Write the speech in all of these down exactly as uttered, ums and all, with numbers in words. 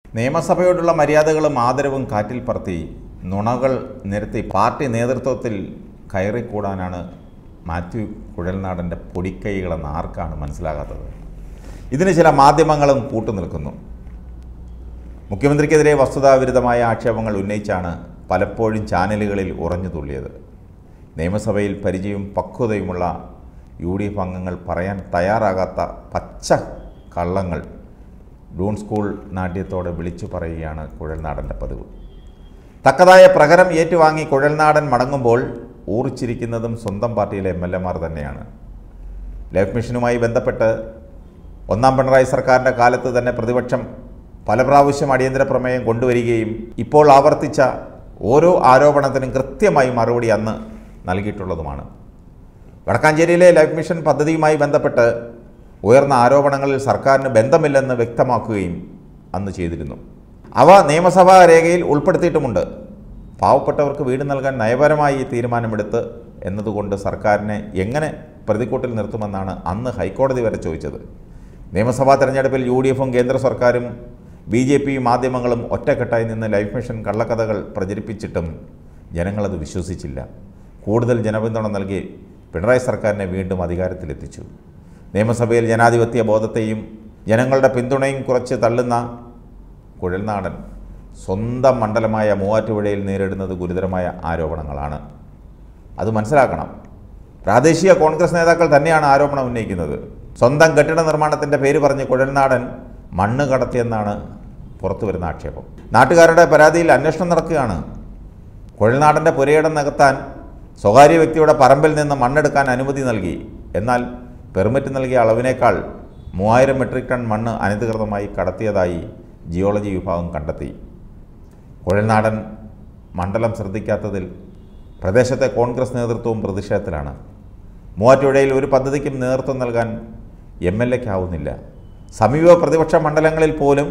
നിയമസഭയോടുള്ള മര്യാദകളും ആദരവും കാറ്റിൽ പറത്തി നുണകൾ നിരത്തി പാർട്ടി നേതൃത്വത്തിൽ കയറിക്കൂടാനാണ് മാത്യു കുഴൽനാടൻ്റെ പൊടിക്കൈകളെന്ന് ആർക്കാണ് മനസ്സിലാകാത്തത്? ഇതിന് ചില മാധ്യമങ്ങളും കൂട്ടുനിൽക്കുന്നു. മുഖ്യമന്ത്രിക്കെതിരെ വസ്തുതാവിരുദ്ധമായ ആക്ഷേപങ്ങൾ ഉന്നയിച്ചാണ് പലപ്പോഴും ചാനലുകളിൽ ഉറഞ്ഞു തുള്ളിയത്. നിയമസഭയിൽ പരിചയവും പക്വതയുമുള്ള യു ഡി എഫ് അംഗങ്ങൾ പറയാൻ തയ്യാറാകാത്ത പച്ച കള്ളങ്ങൾ ഡൂൺ സ്കൂൾ നാട്യത്തോടെ വിളിച്ചു പറയുകയാണ് കുഴൽനാടൻ്റെ പതിവ്. തക്കതായ പ്രഹരം ഏറ്റുവാങ്ങി കുഴൽനാടൻ മടങ്ങുമ്പോൾ ഊറിച്ചിരിക്കുന്നതും സ്വന്തം പാർട്ടിയിലെ എം എൽ എമാർ തന്നെയാണ്. ലൈഫ് മിഷനുമായി ബന്ധപ്പെട്ട് ഒന്നാം പിണറായി സർക്കാരിൻ്റെ കാലത്ത് തന്നെ പ്രതിപക്ഷം പല പ്രാവശ്യം അടിയന്തര പ്രമേയം കൊണ്ടുവരികയും ഇപ്പോൾ ആവർത്തിച്ച ഓരോ ആരോപണത്തിനും കൃത്യമായി മറുപടി അന്ന് നൽകിയിട്ടുള്ളതുമാണ്. വടക്കാഞ്ചേരിയിലെ ലൈഫ് മിഷൻ പദ്ധതിയുമായി ബന്ധപ്പെട്ട് ഉയർന്ന ആരോപണങ്ങളിൽ സർക്കാരിന് ബന്ധമില്ലെന്ന് വ്യക്തമാക്കുകയും അന്ന് ചെയ്തിരുന്നു. അവ നിയമസഭാ രേഖയിൽ ഉൾപ്പെടുത്തിയിട്ടുമുണ്ട്. പാവപ്പെട്ടവർക്ക് വീട് നൽകാൻ നയപരമായി തീരുമാനമെടുത്ത് എന്നതുകൊണ്ട് സർക്കാരിനെ എങ്ങനെ പ്രതിക്കൂട്ടിൽ നിർത്തുമെന്നാണ് അന്ന് ഹൈക്കോടതി വരെ ചോദിച്ചത്. നിയമസഭാ തെരഞ്ഞെടുപ്പിൽ യു ഡി എഫും കേന്ദ്ര സർക്കാരും ബി ജെ പിയും മാധ്യമങ്ങളും ഒറ്റക്കെട്ടായി നിന്ന് ലൈഫ് മിഷൻ കള്ളക്കഥകൾ പ്രചരിപ്പിച്ചിട്ടും ജനങ്ങളത് വിശ്വസിച്ചില്ല. കൂടുതൽ ജനപിന്തുണ നൽകി പിണറായി സർക്കാരിനെ വീണ്ടും അധികാരത്തിലെത്തിച്ചു. നിയമസഭയിൽ ജനാധിപത്യ ബോധത്തെയും ജനങ്ങളുടെ പിന്തുണയും കുറച്ച് തള്ളുന്ന കുഴൽനാടൻ സ്വന്തം മണ്ഡലമായ മൂവാറ്റുപുഴയിൽ നേരിടുന്നത് ഗുരുതരമായ ആരോപണങ്ങളാണ്. അത് മനസ്സിലാക്കണം. പ്രാദേശിക കോൺഗ്രസ് നേതാക്കൾ തന്നെയാണ് ആരോപണം ഉന്നയിക്കുന്നത്. സ്വന്തം കെട്ടിട നിർമ്മാണത്തിൻ്റെ പേര് പറഞ്ഞ് കുഴൽനാടൻ മണ്ണ് കടത്തിയെന്നാണ് പുറത്തു വരുന്ന ആക്ഷേപം. നാട്ടുകാരുടെ പരാതിയിൽ അന്വേഷണം നടക്കുകയാണ്. കുഴൽനാടൻ്റെ പുരയിടം നികത്താൻ സ്വകാര്യ വ്യക്തിയുടെ പറമ്പിൽ നിന്ന് മണ്ണെടുക്കാൻ അനുമതി നൽകി. എന്നാൽ പെർമിറ്റ് നൽകിയ അളവിനേക്കാൾ മൂവായിരം മെട്രിക് ടൺ മണ്ണ് അനധികൃതമായി കടത്തിയതായി ജിയോളജി വിഭാഗം കണ്ടെത്തി. കുഴൽനാടൻ മണ്ഡലം ശ്രദ്ധിക്കാത്തതിൽ പ്രദേശത്തെ കോൺഗ്രസ് നേതൃത്വവും പ്രതിഷേധത്തിലാണ്. മൂവാറ്റുപുഴയിൽ ഒരു പദ്ധതിക്കും നേതൃത്വം നൽകാൻ എം എൽ എക്കാവുന്നില്ല. സമീപ പ്രതിപക്ഷ മണ്ഡലങ്ങളിൽ പോലും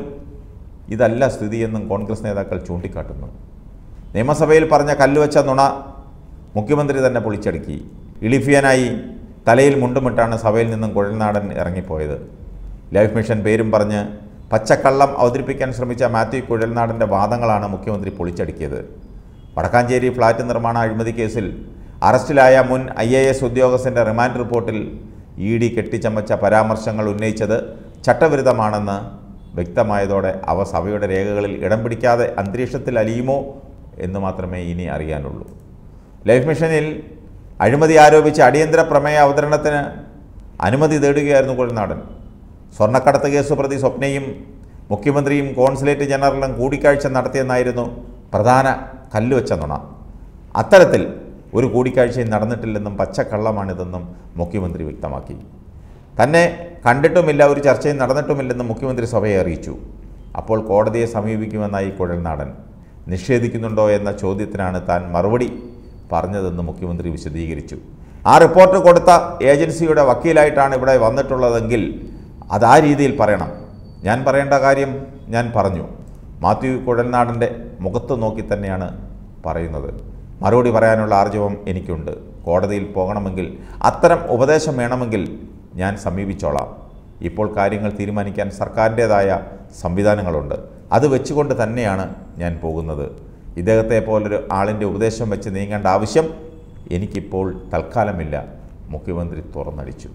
ഇതല്ല സ്ഥിതിയെന്നും കോൺഗ്രസ് നേതാക്കൾ ചൂണ്ടിക്കാട്ടുന്നു. നിയമസഭയിൽ പറഞ്ഞ കല്ലുവച്ച നുണ മുഖ്യമന്ത്രി തന്നെ പൊളിച്ചടുക്കി. ഇളിഫിയനായി തലയിൽ മുണ്ടുമിട്ടാണ് സഭയിൽ നിന്നും കുഴൽനാടൻ ഇറങ്ങിപ്പോയത്. ലൈഫ് മിഷൻ പേരും പറഞ്ഞ് പച്ചക്കള്ളം അവതരിപ്പിക്കാൻ ശ്രമിച്ച മാത്യു കുഴൽനാടൻ്റെ വാദങ്ങളാണ് മുഖ്യമന്ത്രി പൊളിച്ചടുക്കിയത്. വടക്കാഞ്ചേരി ഫ്ളാറ്റ് നിർമ്മാണ അഴിമതി കേസിൽ അറസ്റ്റിലായ മുൻ ഐ എ എസ് ഉദ്യോഗസ്ഥൻ്റെ റിമാൻഡ് റിപ്പോർട്ടിൽ ഇ ഡി കെട്ടിച്ചമച്ച പരാമർശങ്ങൾ ഉന്നയിച്ചത് ചട്ടവിരുദ്ധമാണെന്ന് വ്യക്തമായതോടെ അവ സഭയുടെ രേഖകളിൽ ഇടം പിടിക്കാതെ അന്തരീക്ഷത്തിൽ അലിയുമോ എന്ന് മാത്രമേ ഇനി അറിയാനുള്ളൂ. ലൈഫ് മിഷനിൽ അഴിമതി ആരോപിച്ച് അടിയന്തര പ്രമേയ അവതരണത്തിന് അനുമതി തേടുകയായിരുന്നു കുഴൽനാടൻ. സ്വർണ്ണക്കടത്ത് കേസ് പ്രതി സ്വപ്നയും മുഖ്യമന്ത്രിയും കോൺസുലേറ്റ് ജനറലും കൂടിക്കാഴ്ച നടത്തിയെന്നായിരുന്നു പ്രധാന കല്ലുവച്ച നുണ. അത്തരത്തിൽ ഒരു കൂടിക്കാഴ്ചയും നടന്നിട്ടില്ലെന്നും പച്ചക്കള്ളമാണിതെന്നും മുഖ്യമന്ത്രി വ്യക്തമാക്കി. തന്നെ കണ്ടിട്ടുമില്ല, ഒരു ചർച്ചയും നടന്നിട്ടുമില്ലെന്നും മുഖ്യമന്ത്രി സഭയെ അറിയിച്ചു. അപ്പോൾ കോടതിയെ സമീപിക്കുമെന്നായി കുഴൽനാടൻ. നിഷേധിക്കുന്നുണ്ടോ എന്ന ചോദ്യത്തിനാണ് താൻ മറുപടി പറഞ്ഞതെന്ന് മുഖ്യമന്ത്രി വിശദീകരിച്ചു. ആ റിപ്പോർട്ട് കൊടുത്ത ഏജൻസിയുടെ വക്കീലായിട്ടാണ് ഇവിടെ വന്നിട്ടുള്ളതെങ്കിൽ അത് ആ രീതിയിൽ പറയണം. ഞാൻ പറയേണ്ട കാര്യം ഞാൻ പറഞ്ഞു. മാത്യു കുഴൽനാടൻ്റെ മുഖത്ത് നോക്കി തന്നെയാണ് പറയുന്നത്. മറുപടി പറയാനുള്ള ആർജവം എനിക്കുണ്ട്. കോടതിയിൽ പോകണമെങ്കിൽ, അത്തരം ഉപദേശം വേണമെങ്കിൽ ഞാൻ സമീപിച്ചോളാം. ഇപ്പോൾ കാര്യങ്ങൾ തീരുമാനിക്കാൻ സർക്കാരിൻ്റേതായ സംവിധാനങ്ങളുണ്ട്. അത് വെച്ചുകൊണ്ട് തന്നെയാണ് ഞാൻ പോകുന്നത്. ഇദ്ദേഹത്തെ പോലൊരു ആളിൻ്റെ ഉപദേശം വെച്ച് നീങ്ങേണ്ട ആവശ്യം എനിക്കിപ്പോൾ തൽക്കാലമില്ല, മുഖ്യമന്ത്രി തുറന്നടിച്ചു.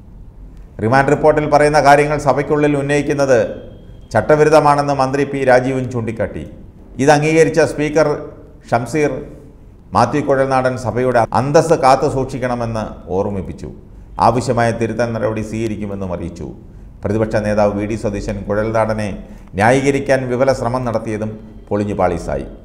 റിമാൻഡ് റിപ്പോർട്ടിൽ പറയുന്ന കാര്യങ്ങൾ സഭയ്ക്കുള്ളിൽ ഉന്നയിക്കുന്നത് ചട്ടവിരുദ്ധമാണെന്ന് മന്ത്രി പി രാജീവും ചൂണ്ടിക്കാട്ടി. ഇത് അംഗീകരിച്ച സ്പീക്കർ ഷംസീർ മാത്യു കുഴൽനാടൻ സഭയുടെ അന്തസ്സ് കാത്തു സൂക്ഷിക്കണമെന്ന് ഓർമ്മിപ്പിച്ചു. ആവശ്യമായ തിരുത്തൽ നടപടി സ്വീകരിക്കുമെന്നും അറിയിച്ചു. പ്രതിപക്ഷ നേതാവ് വി ഡി സതീശൻ കുഴൽനാടനെ ന്യായീകരിക്കാൻ വിഫല ശ്രമം നടത്തിയതും പൊളിഞ്ഞു പാളീസായി.